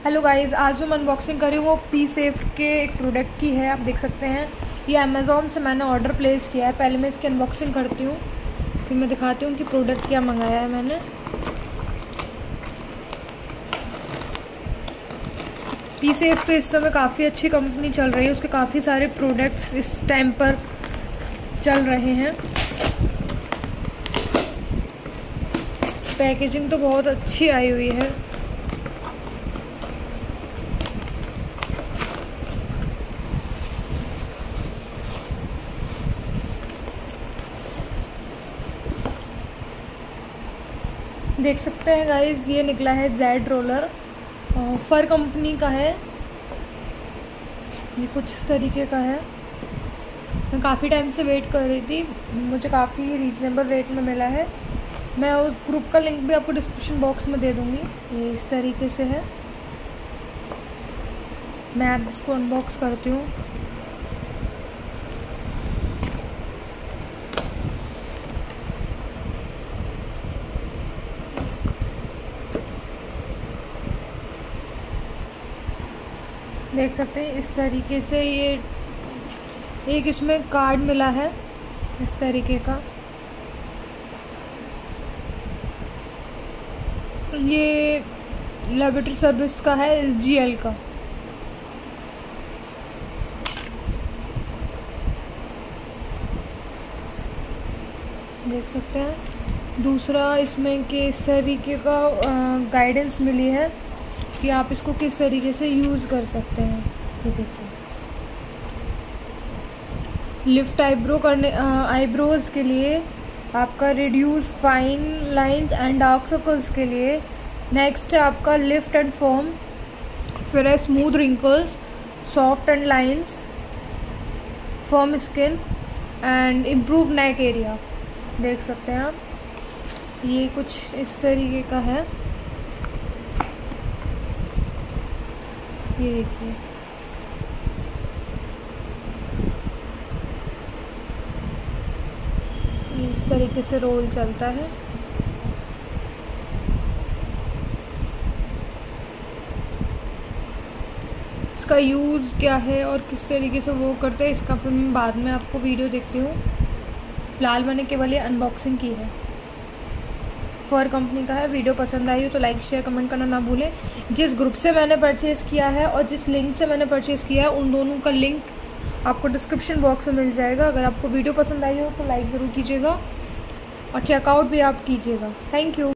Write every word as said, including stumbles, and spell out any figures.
Hello guys, आज जो मैं अनबॉक्सिंग कर रही हूँ वो पी सेफ के एक प्रोडक्ट की है। आप देख सकते हैं ये अमेज़ॉन से मैंने ऑर्डर प्लेस किया है। पहले मैं इसकी अनबॉक्सिंग करती हूँ, फिर मैं दिखाती हूँ कि प्रोडक्ट क्या मंगाया है मैंने। पी सेफ तो इस समय काफ़ी अच्छी कंपनी चल रही है, उसके काफ़ी सारे प्रोडक्ट्स इस टाइम पर चल रहे हैं। पैकेजिंग तो बहुत अच्छी आई हुई है। देख सकते हैं गाइस, ये निकला है जेड रोलर, फर कंपनी का है। ये कुछ इस तरीके का है। मैं काफ़ी टाइम से वेट कर रही थी, मुझे काफ़ी रीज़नेबल रेट में मिला है। मैं उस ग्रुप का लिंक भी आपको डिस्क्रिप्शन बॉक्स में दे दूँगी। ये इस तरीके से है। मैं अब इसको अनबॉक्स करती हूँ। देख सकते हैं इस तरीके से, ये एक इसमें कार्ड मिला है इस तरीके का। ये लेबोरेटरी सर्विस का है, एस जी एल का। देख सकते हैं दूसरा इसमें कि इस तरीके का गाइडेंस मिली है कि आप इसको किस तरीके से यूज़ कर सकते हैं। ये देखिए, लिफ्ट आईब्रो करने आईब्रोज के लिए, आपका reduce fine lines and dark circles के लिए। नेक्स्ट है आपका लिफ्ट एंड फॉर्म, फिर है smooth wrinkles, soft and lines, firm skin and improve neck area. देख सकते हैं आप, ये कुछ इस तरीके का है। ये देखिए, इस तरीके से रोल चलता है। इसका यूज़ क्या है और किस तरीके से वो करते हैं, इसका फिर मैं बाद में आपको वीडियो देखती हूँ। फिलहाल मैंने केवल ये अनबॉक्सिंग की है। फॉर कंपनी का है। वीडियो पसंद आई हो तो लाइक शेयर कमेंट करना ना भूलें। जिस ग्रुप से मैंने परचेज़ किया है और जिस लिंक से मैंने परचेज़ किया है, उन दोनों का लिंक आपको डिस्क्रिप्शन बॉक्स में मिल जाएगा। अगर आपको वीडियो पसंद आई हो तो लाइक ज़रूर कीजिएगा और चेकआउट भी आप कीजिएगा। Thank you.